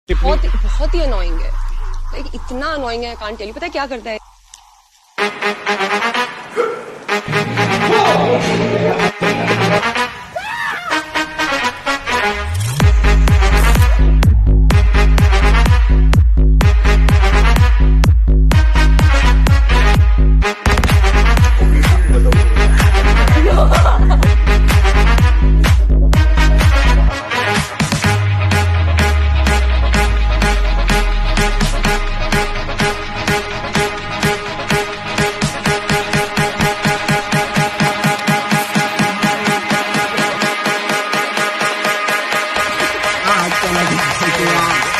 बहुत ही अनोइंग है, लाइक इतना अनोइंग है, कांट टेल यू। पता है क्या करता है? I feel like it's